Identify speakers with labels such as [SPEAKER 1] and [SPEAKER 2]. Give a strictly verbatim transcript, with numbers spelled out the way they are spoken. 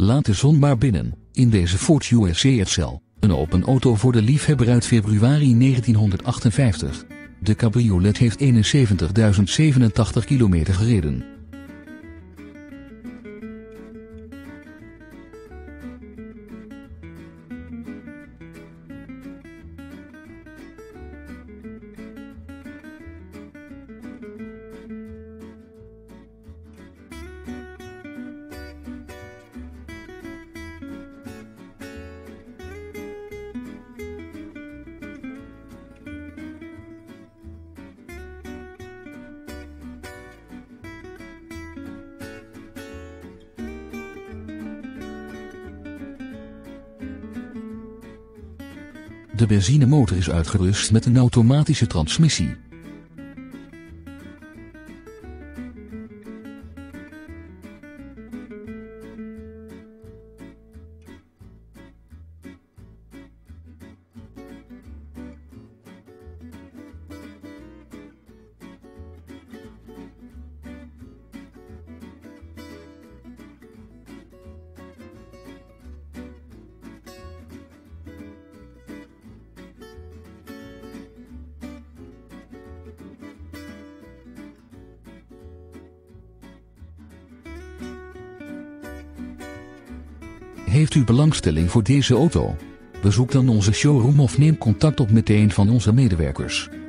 [SPEAKER 1] Laat de zon maar binnen, in deze Ford U S A X L, een open auto voor de liefhebber uit februari negentienhonderdachtenvijftig. De cabriolet heeft eenenzeventigduizend zevenentachtig kilometer gereden. De benzinemotor is uitgerust met een automatische transmissie. Heeft u belangstelling voor deze auto? Bezoek dan onze showroom of neem contact op met een van onze medewerkers.